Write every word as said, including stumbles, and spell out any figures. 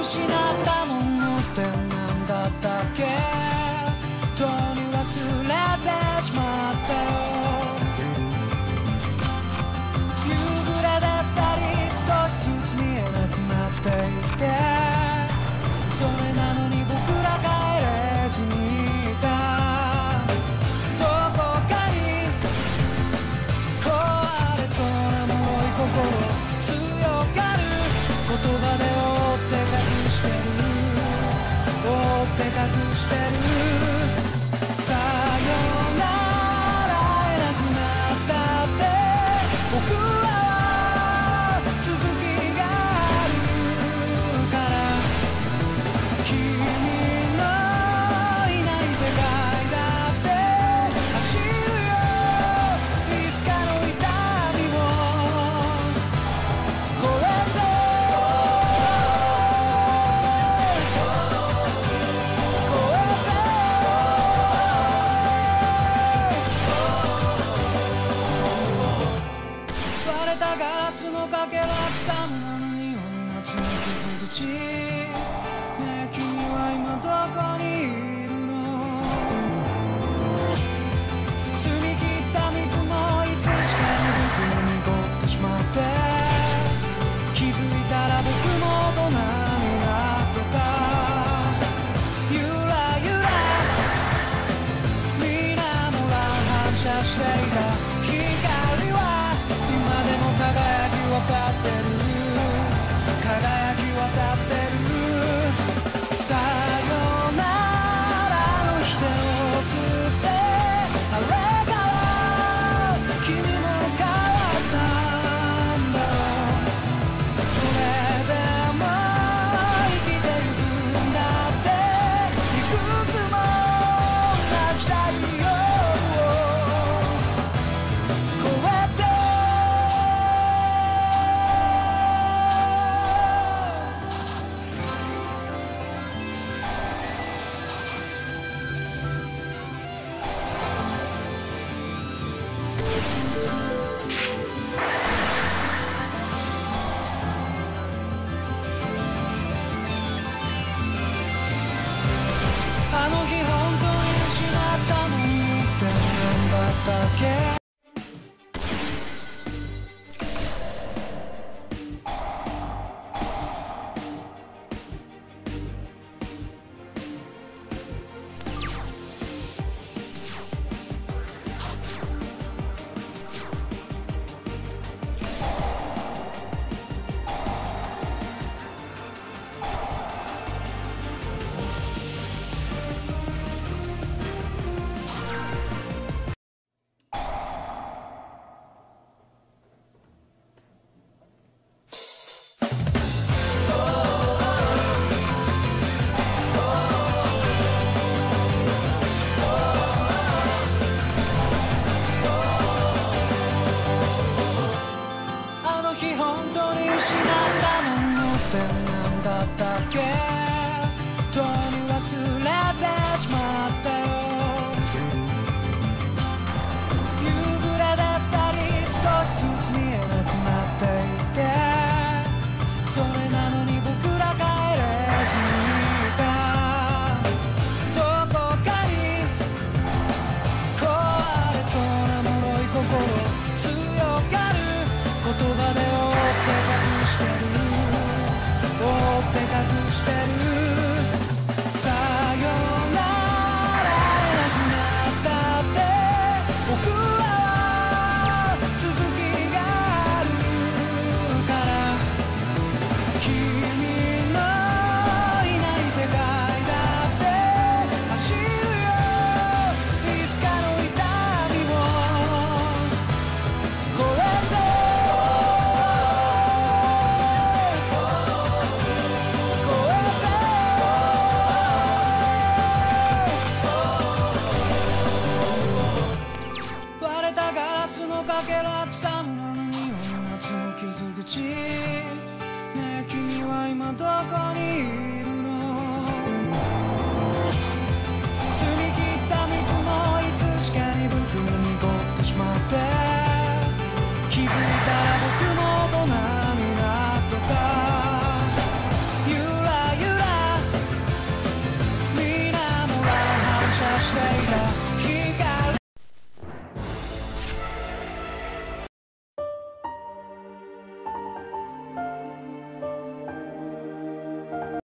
失ったものって何だったっけ、とうに忘れてしまったよ。夕暮れで二人少しずつ見えなくなっていて、それなのに僕ら帰れずにいた。どこかに壊れそうな脆い心、強がる言葉で覆って隠してる、覆って隠してる。さよなら会えなくなったって僕らは続きがあるから、君のいない世界だって走るよ、いつかの痛みを越えて。割れたガラスのかけら、草むらの匂い、夏の傷口。ねえ君は今どこにいるの。澄み切った水もいつしかに僕に濁ってしまって、気づいたら僕も大人になってた。ゆらゆら水面が反射していた光は今でも輝き渡ってる、輝き渡ってる。さよならの否定を振って、あれから君も変わったんだろう。それでも生きてゆくんだって、いくつも泣きたい夜を越えて。あの日本当に失ったものって何だったっけ。あの日本当に失ったものって何だったっけ、とうに忘れてしまったよ。夕暮れで二人少しずつ見えなくなっていて、それなのに僕ら帰れずにいた。どこかに壊れそうな脆い心、強がる言葉で覆って隠してる、覆って隠してる。さよなら会えなくなったって僕らは続きがあるから、君のいない世界だって走るよ、いつかの痛みを越えて。割れたガラスのかけら、草むらの匂い、夏の傷口。ねえ君は今どこにいるの。澄み切った水もいつしかに僕に濁ってしまって、気づいたら僕も大人になってた。ゆらゆ光が